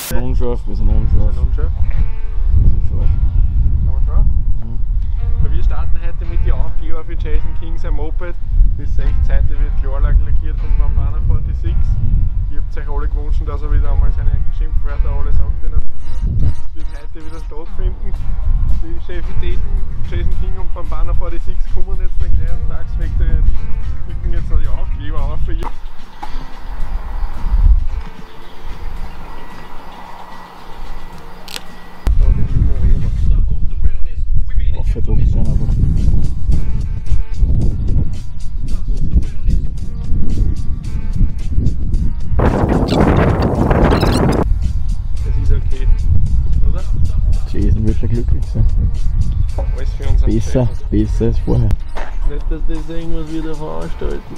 Unscharf, wir sind unscharf. Unscharf. Wir sind scharf. Kann man schauen? Wir starten heute mit den Aufkleber für Jason King sein Moped. Wie ihr seht, heute wird klar lackiert von Bambana 46. Ihr habt euch alle gewünscht, dass er wieder einmal seine Schimpfwörter alle sagt in einem Video. Das wird heute wieder stattfinden. Die Chefitäten Jason King und Bambana 46 kommen jetzt dann gleich am Tagsweg. Die drücken jetzt noch die Aufkleber auf für ihr. Aufgedruckt sind aber. Das ist okay, oder? Jason wird schon glücklich sein. Alles für uns. Besser als vorher. Nicht, dass das irgendwas wieder veranstalten.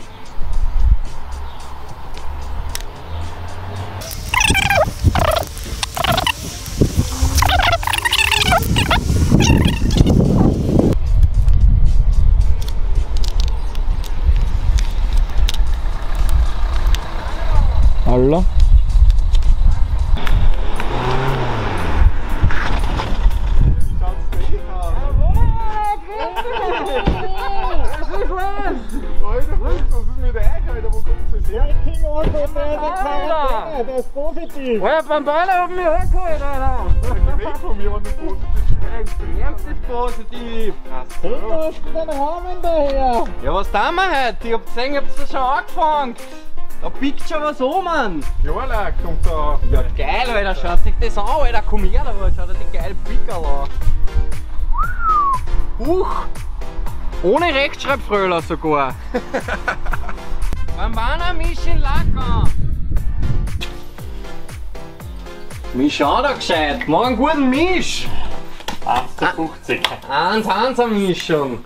Hallo? Der ist positiv! Euer Bambana hat mich angeholt, Alter! Weg von mir, wenn du positiv Dein Ernst ist positiv! Hey, du hast den Rahmen daher! Ja, was tun wir heute? Ich hab gesehen, ihr habt das schon angefangen! Da biegt schon was um, Mann! Ja, lag, kommt da. Ja, geil, Alter, schaut sich das an, Alter! Komm her, da, schau dir die geile Pickerl an! Huch! Ohne Rechtschreibfröhler sogar! Bambana Mission Lacker! Misch an da gescheit! Mach einen guten Misch! 1:50. 1-1er Mischung!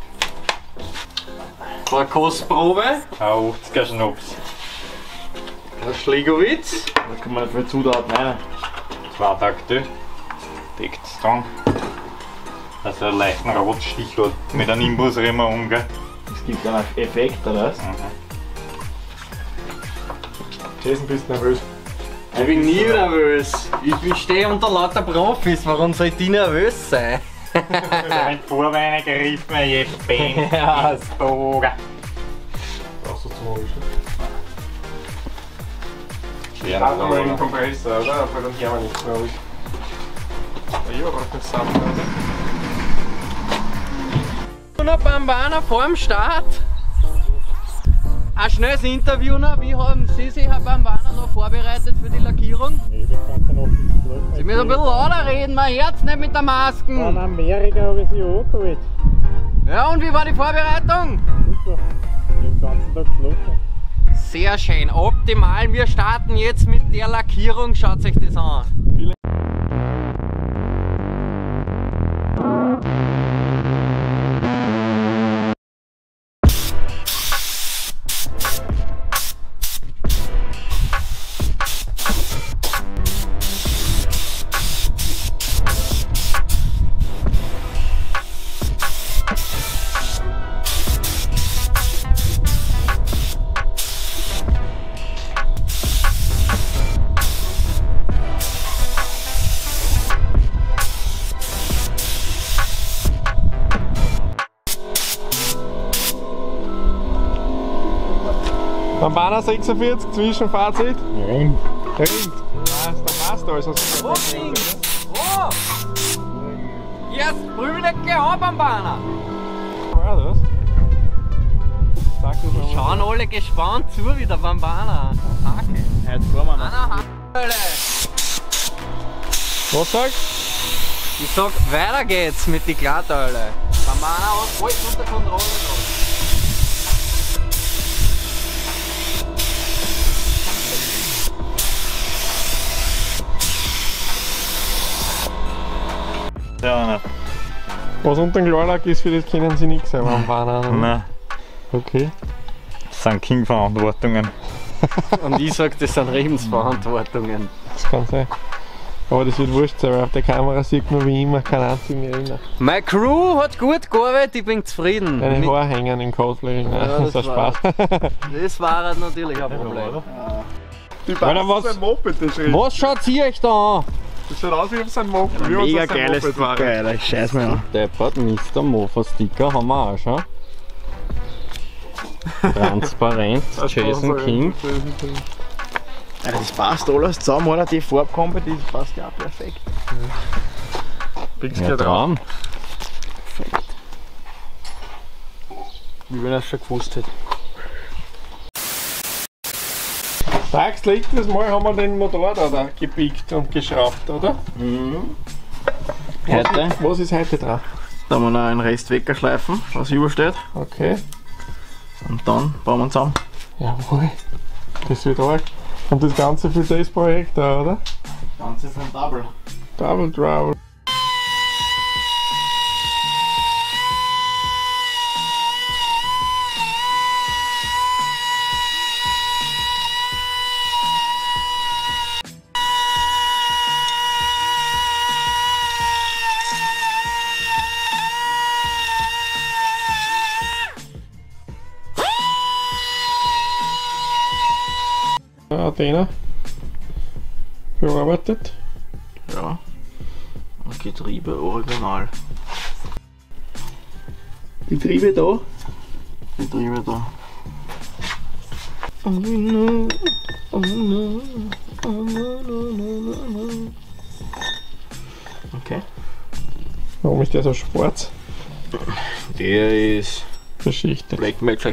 Eine Kostprobe. 80er Schnaps. Ein Schlegowitz. Da kann man für Zutaten rein. 2 Takte. Deckt es dran. Also einen leichten Rotstich hat mit einem Imbusriemen um, gell? Es gibt einen Effekt, oder was? Jason, bist du nervös? Ich bin nie nervös. Ich stehe unter lauter Profis. Warum soll ich nervös sein? Wenn die Vorbeine geriffen, jetzt bängt Ja. ins Bogen. Brauchst du zum Anwischen? Schwer Warte mal den noch. Kompressor, oder? Weil dann hören wir nichts mehr. Ja, aber braucht nicht zusammen. Noch Bambana vor dem Start. Ein schnelles Interview noch. Wie haben Sie sich, Herr Bambana, noch vorbereitet für die Lackierung? Nee, wir können noch nichts drücken. Sie müssen ein bisschen lauter reden, mein Herz nicht mit der Von Masken. Amerika habe ich sie angeholt. Ja, und wie war die Vorbereitung? Super. Den ganzen Tag geschlafen. Sehr schön, optimal. Wir starten jetzt mit der Lackierung. Schaut euch das an. Bambana 46, Zwischenfazit. Rind. Rind. Da passt alles. Was Oh, links! Oh! Jetzt prüfe ich gleich an, Bambana! war das? Sag das Die mal. schauen alle gespannt zu wie der Bambana. Danke. Heute fahren wir noch. Einer Hölle. Was sagst Ich sag, weiter geht's mit die Glatteule. Bambana hat alles unter Kontrolle gehabt. Ja, Was unter dem Klarlack ist, für das kennen sie nichts, aber Bambana. nein. Okay. Das sind King-Verantwortungen. Und ich sag, das sind Lebensverantwortungen. Das kann sein. Aber das wird wurscht sein, weil auf der Kamera sieht man wie immer keinen einzigen erinnern. Meine Crew hat gut gearbeitet, ich bin zufrieden. Deine Mit- Haare hängen im Cosplay. Ja, Das ist das Spaß. Das war halt natürlich ein Problem. Die Alter, passt auf ein Moped, das Schritt. Was schaut ihr euch da an? Das schaut aus wie auf sein Moped. Wie Mega uns ein geiles Moped war. Sticker, Alter. Ich scheiß mir an. Deppert, Mr. Mofa-Sticker haben wir auch schon. Transparent, Jason King. Alter, das passt alles zusammen, oder? Die Farbkombi, die passt ja auch perfekt. Fix Ja, geht drauf. Traum. Perfekt. Wie wenn er es schon gewusst hätte. Das letztes Mal haben wir den Motor da gebiegt und geschraubt, oder? Mhm. Heute, Was ist heute drauf? da haben wir noch einen Rest weggeschleifen, was übersteht. Okay. Und dann bauen wir zusammen. Jawohl. Das wird arg. Und das Ganze für das Projekt da, oder? Ganze für ein Double. Double Trouble. Athena. Bearbeitet. Ja. Und Getriebe original. Getriebe da. Getriebe da. Okay. Warum ist der so schwarz? Der ist Geschichte. Black Magic.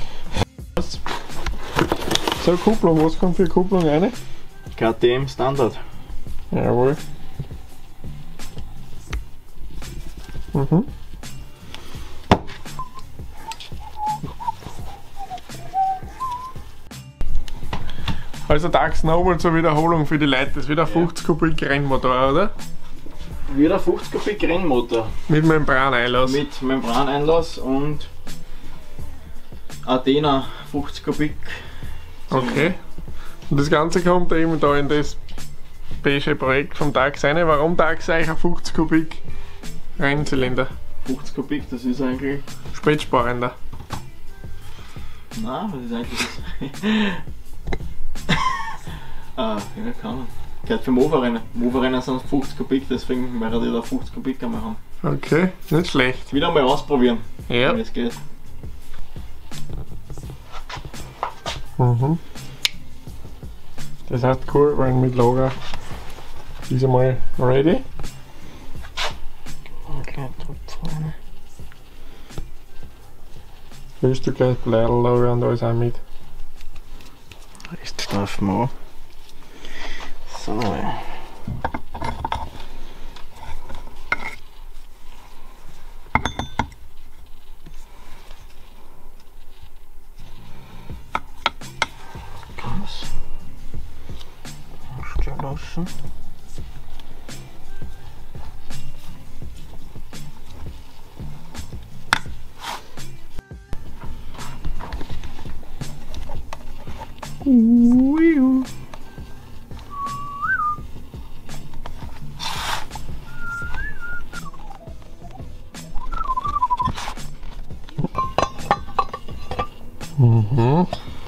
So, Kupplung, was kommt für Kupplung rein? KTM Standard. Jawohl. Mhm. Also DAX nochmal zur Wiederholung für die Leute, das ist wieder ein 50 Kubik Rennmotor, oder? Wieder 50 Kubik Rennmotor. Mit Membraneinlass. Mit Membraneinlass und Athena 50 Kubik. Okay. Und das Ganze kommt eben da in das beige Projekt vom DAX rein. Warum DAX eigentlich ein 50 Kubik Rennzylinder? 50 Kubik, das ist eigentlich. Spritsparender. Nein, was ist eigentlich das? Ah, ja, kann man. Gehört für Mofa-Rennen. Mofa-Rennen sind 50 Kubik, deswegen möchte ich da 50 Kubik einmal haben. Okay, nicht schlecht. Wieder mal ausprobieren, Ja. wie es geht. Mhm. Das heißt cool, weil mit Lager ist einmal ready. Okay, vorne. Willst du gleich Bleidellager und alles auch mit? Rest streifen wir an. So. Ganz. Stehen lassen. Mhm.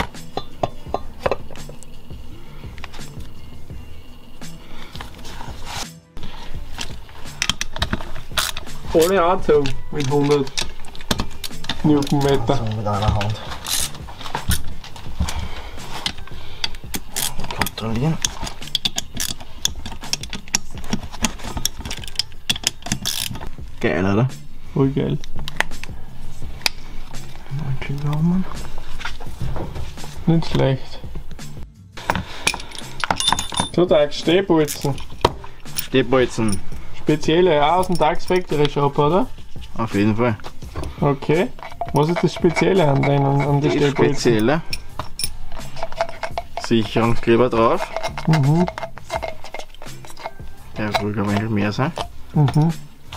Ohne Anzug mit 100 Newtonmeter. So, mit einer Hand. Kontrollieren. Geil, oder? Voll geil. Mantelrahmen. Nicht schlecht. So, DAX Stehbolzen. Stehbolzen. Spezielle, auch aus dem DAX Factory Shop, oder? Auf jeden Fall. Okay. Was ist das Spezielle an den Die Stehbolzen? spezielle Sicherungskleber drauf. Mhm. Der wird ruhig ein wenig mehr sein. Mhm.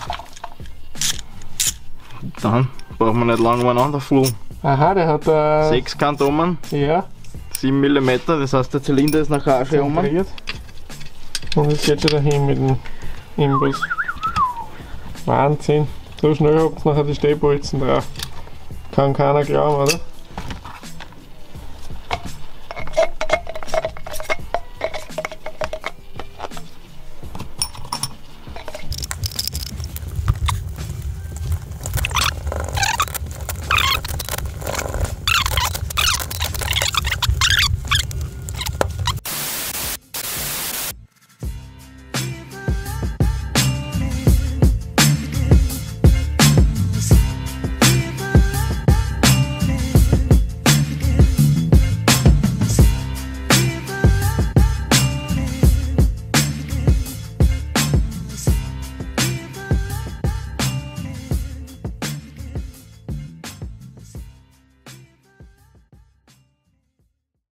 Dann braucht man nicht lange umeinander füllen. Aha, der hat 6 Kant um, ja, 7 mm, das heißt der Zylinder ist nachher auch schon um. zentriert. Und jetzt geht schon dahin mit dem Imbus. Wahnsinn. So schnell habt ihr nachher die Stehbolzen drauf. Kann keiner glauben, oder?